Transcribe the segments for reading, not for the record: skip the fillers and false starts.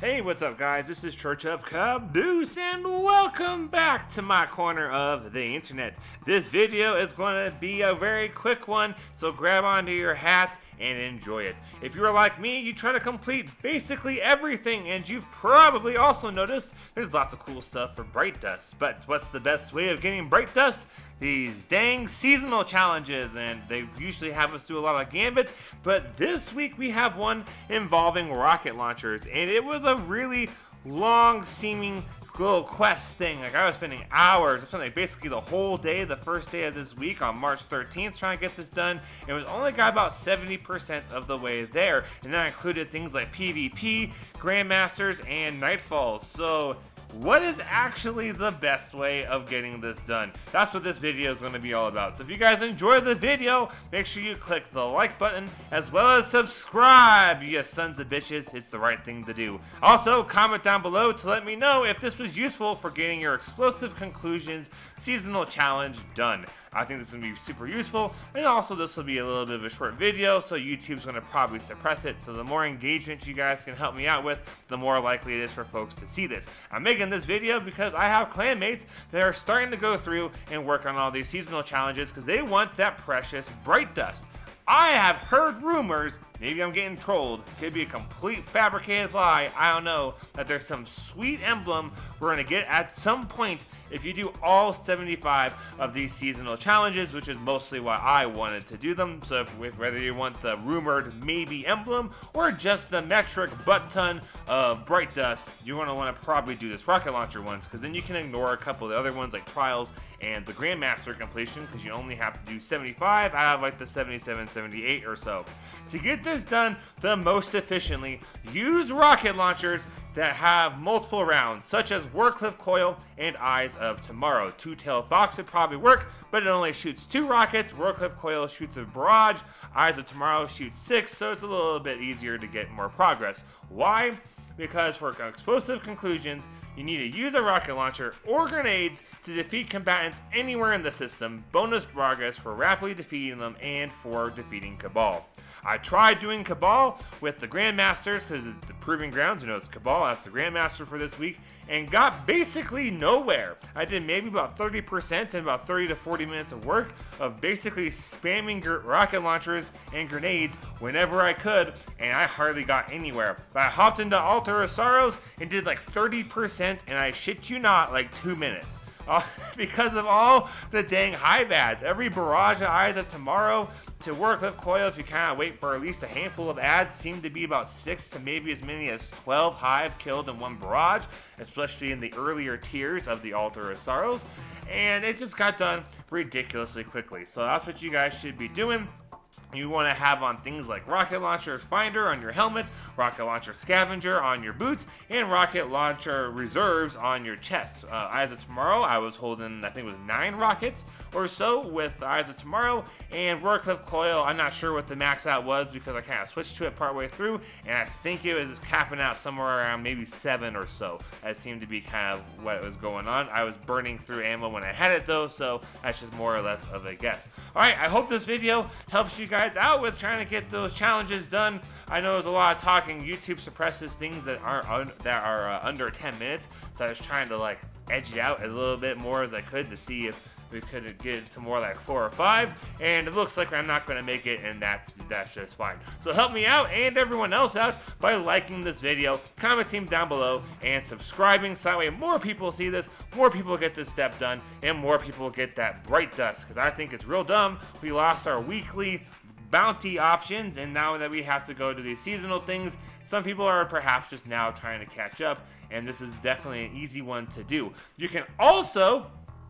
Hey, what's up guys? This is Church of Caboose and welcome back to my corner of the internet. This video is going to be a very quick one, so grab onto your hats and enjoy it. If you're like me, you try to complete basically everything, and you've probably also noticed there's lots of cool stuff for Bright Dust. But what's the best way of getting Bright Dust? These dang seasonal challenges, and they usually have us do a lot of gambits, but this week we have one involving rocket launchers, and it was a really long seeming little quest thing. Like, I was spending hours. I spent like basically the whole day, the first day of this week on March 13th, trying to get this done. It was only got about 70% of the way there, and that included things like PvP, Grandmasters, and Nightfalls. So what is actually the best way of getting this done? That's what this video is going to be all about. So if you guys enjoyed the video, make sure you click the like button as well as subscribe, you sons of bitches. It's the right thing to do. Also, comment down below to let me know if this was useful for getting your Explosive Conclusions seasonal challenge done. I think this is going to be super useful, and also this will be a little bit of a short video, so YouTube's going to probably suppress it, so the more engagement you guys can help me out with, the more likely it is for folks to see this. I'm making this video because I have clanmates that are starting to go through and work on all these seasonal challenges because they want that precious Bright Dust. I have heard rumors, maybe I'm getting trolled, could be a complete fabricated lie, I don't know, that there's some sweet emblem we're going to get at some point if you do all 75 of these seasonal challenges, which is mostly why I wanted to do them. So whether you want the rumored maybe emblem or just the metric butt ton of Bright Dust, you're going to want to probably do this rocket launcher ones, because then you can ignore a couple of the other ones like Trials and the Grandmaster completion, because you only have to do 75 out of like the 77, 78 or so. To get this done the most efficiently, use rocket launchers that have multiple rounds, such as Warcliffe Coil and Eyes of Tomorrow. Two-Tailed Fox would probably work, but it only shoots 2 rockets. Warcliffe Coil shoots a barrage. Eyes of Tomorrow shoots 6, so it's a little bit easier to get more progress. Why? Because for Explosive Conclusions, you need to use a rocket launcher or grenades to defeat combatants anywhere in the system, bonus progress for rapidly defeating them and for defeating Cabal. I tried doing Cabal with the Grandmasters because it's the Proving Grounds, it's Cabal, that's the Grandmaster for this week, and got basically nowhere. I did maybe about 30% and about 30 to 40 minutes of work of basically spamming rocket launchers and grenades whenever I could, and I hardly got anywhere. But I hopped into Altar of Sorrows and did like 30%, and I shit you not, like 2 minutes. Because of all the dang hive ads. Every barrage of Eyes of Tomorrow to Warcliffe Coil, if you kind of wait for at least a handful of ads, seem to be about 6 to maybe as many as 12 hive killed in one barrage, especially in the earlier tiers of the Altar of Sorrows, and it just got done ridiculously quickly. So that's what you guys should be doing. You want to have on things like Rocket Launcher Finder on your helmet, Rocket Launcher Scavenger on your boots, and Rocket Launcher Reserves on your chest. Eyes of Tomorrow, I was holding, I think it was 9 rockets or so with Eyes of Tomorrow, and Warcliffe Coil, I'm not sure what the max out was because I kind of switched to it partway through, and I think it was capping out somewhere around maybe 7 or so. That seemed to be kind of what was going on. I was burning through ammo when I had it though, so that's just more or less of a guess. Alright, I hope this video helps you guys out with trying to get those challenges done. I know there's a lot of talking. YouTube suppresses things that are under 10 minutes, so I was trying to like edge it out a little bit more as I could to see if we could get some more like 4 or 5, and it looks like I'm not going to make it, and that's just fine. So help me out and everyone else out by liking this video, commenting down below, and subscribing, so that way more people see this, more people get this step done, and more people get that Bright Dust, because I think it's real dumb we lost our weekly bounty options, and now that we have to go to these seasonal things, some people are perhaps just now trying to catch up, and this is definitely an easy one to do. You can also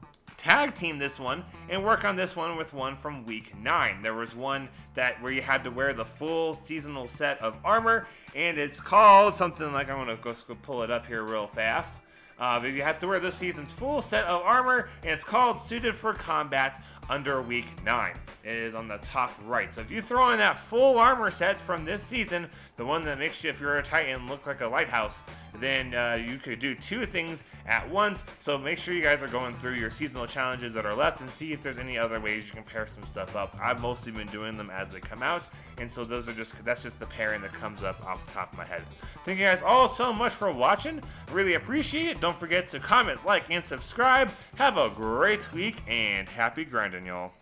tag team this one and work on this one with one from week 9. There was one where you had to wear the full seasonal set of armor, and it's called something like, I'm gonna go pull it up here real fast. But you have to wear this season's full set of armor, and it's called Suited for Combat under week 9. It is on the top right. So if you throw in that full armor set from this season, the one that makes you, if you're a Titan, look like a lighthouse, then you could do 2 things at once. So make sure you guys are going through your seasonal challenges that are left and see if there's any other ways you can pair some stuff up. I've mostly been doing them as they come out, and so that's just the pairing that comes up off the top of my head. Thank you guys all so much for watching. Really appreciate it. Don't forget to comment, like, and subscribe. Have a great week, and happy grinding, y'all.